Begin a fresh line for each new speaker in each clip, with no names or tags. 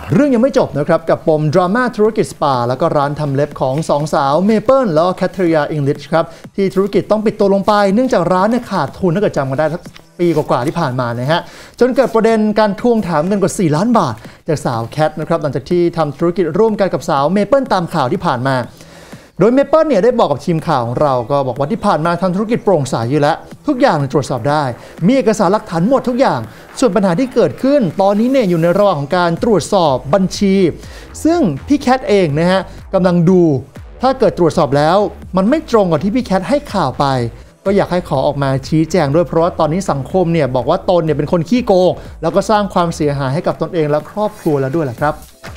เรื่องยังไม่จบนะครับกับปมดราม่าธุรกิจสปาแล้วก็ร้านทำเล็บของสองสาวเมเปิลแล้วก็แคทเธอรีนอิงลิชครับที่ธุรกิจต้องปิดตัวลงไปเนื่องจากร้านเนี่ยขาดทุนถ้าเกิดจำกันได้สักปีกว่าๆที่ผ่านมานะฮะจนเกิดประเด็นการทวงถามเงินกว่า4 ล้านบาทจากสาวแคทนะครับหลังจากที่ทำธุรกิจร่วมกันกับสาวเมเปิลตามข่าวที่ผ่านมาโดยเมเปิลเนี่ยได้บอกกับทีมข่าวของเราก็บอกว่าที่ผ่านมาทำธุรกิจโปร่งใสอยู่แล้วทุกอย่างตรวจสอบได้มีเอกสารหลักฐานหมดทุกอย่างส่วนปัญหาที่เกิดขึ้นตอนนี้เนี่ยอยู่ในระหว่างของการตรวจสอบบัญชีซึ่งพี่แคทเองนะฮะกำลังดูถ้าเกิดตรวจสอบแล้วมันไม่ตรงกับที่พี่แคทให้ข่าวไปก็อยากให้ขอออกมาชี้แจงด้วยเพราะว่าตอนนี้สังคมเนี่ยบอกว่าตนเนี่ยเป็นคนขี้โกงแล้วก็สร้างความเสียหายให้กับตนเองและครอบครัวแล้วด้วยแหละครับ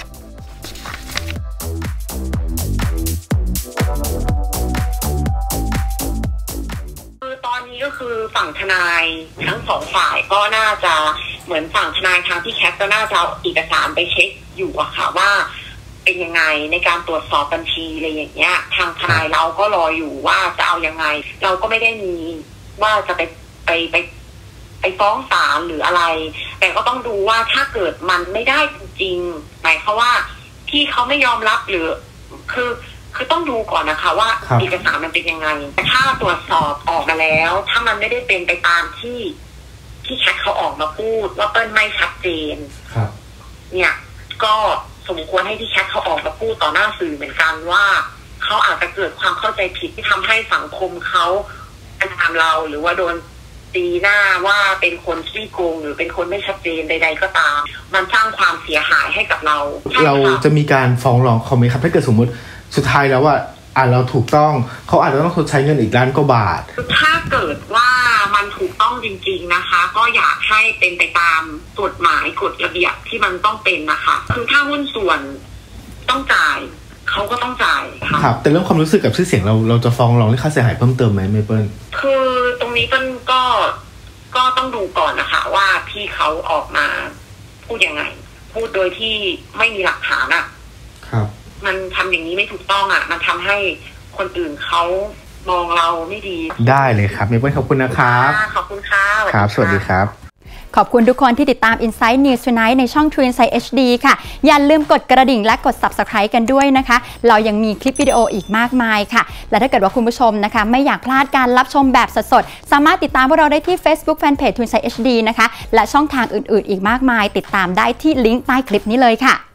ตอนนี้ก็คือฝั่งทนายทั้งสองฝ่ายก็น่าจะเหมือนฝั่งทนายทางพี่แคทก็น่าจะเอาเอกสารไปเช็คอยู่อะค่ะว่าเป็นยังไงในการตรวจสอบบัญชีอะไรอย่างเงี้ยทางทนายเราก็รออยู่ว่าจะเอายังไงเราก็ไม่ได้มีว่าจะไปฟ้องศาลหรืออะไรแต่ก็ต้องดูว่าถ้าเกิดมันไม่ได้จริงๆหมายความว่าที่เขาไม่ยอมรับหรือคือต้องดูก่อนนะคะว่าเอกสารมันเป็นยังไงถ้าตรวจสอบออกมาแล้วถ้ามันไม่ได้เป็นไปตามที่แคทเขาออกมาพูดว่าเปิ้ลไม่ชัดเจนเนี่ยก็สมควรให้ที่แคทเขาออกมาพูดต่อหน้าสื่อเหมือนกันว่าเขาอาจจะเกิดความเข้าใจผิดที่ทำให้สังคมเขาตามเราหรือว่าโดนตีหน้าว่าเป็นคนขี้โกงหรือเป็นคนไม่ชัดเจนใดๆก็ตามมันสร้างความเสียหายให้กับเรา
จะมีการฟ้องร้องเขาไหมครับถ้าเกิดสมมติสุดท้ายแล้วว่าเราถูกต้องเขาอาจจะต้องใช้เงินอีกล้านกว่าบาท
ถ้าเกิดว่ามันถูกต้องจริงๆนะคะก็อยากให้เป็นไปตามกฎหมายกฎระเบียบที่มันต้องเป็นนะคะคือถ้าหุ้นส่วนต้องจ่ายเขาก็ต้องจ่ายค่ะ
ครับแต่เรื่องความรู้สึกกับชื่อเสียงเราจะฟ้องร้องเรื่องค่าเสียหายเพิ่มเติมไหมเมเปิล
คือตรงนี้เปิ้ลก็ต้องดูก่อนนะคะว่าพี่เขาออกมาพูดยังไงพูดโดยที่ไม่มีหลักฐานอ่ะ
ครับ
มันทำอย่างนี้ไม่ถูกต้องอ่ะมันทำให้คนอื่นเขามองเราไม่ดี
ได้เลยครับเมเปิลขอบคุณนะครับ
ขอบคุณค่ะ
ครับสวัสดีครับ
ขอบคุณทุกคนที่ติดตาม Inside News Tonight ในช่อง True Insight HD ค่ะอย่าลืมกดกระดิ่งและกด Subscribe กันด้วยนะคะเรายังมีคลิปวิดีโออีกมากมายค่ะและถ้าเกิดว่าคุณผู้ชมนะคะไม่อยากพลาดการรับชมแบบสดๆสามารถติดตามพวกเราได้ที่ Facebook Fanpage True Insight HD นะคะและช่องทางอื่นๆอีกมากมายติดตามได้ที่ลิงก์ใต้คลิปนี้เลยค่ะ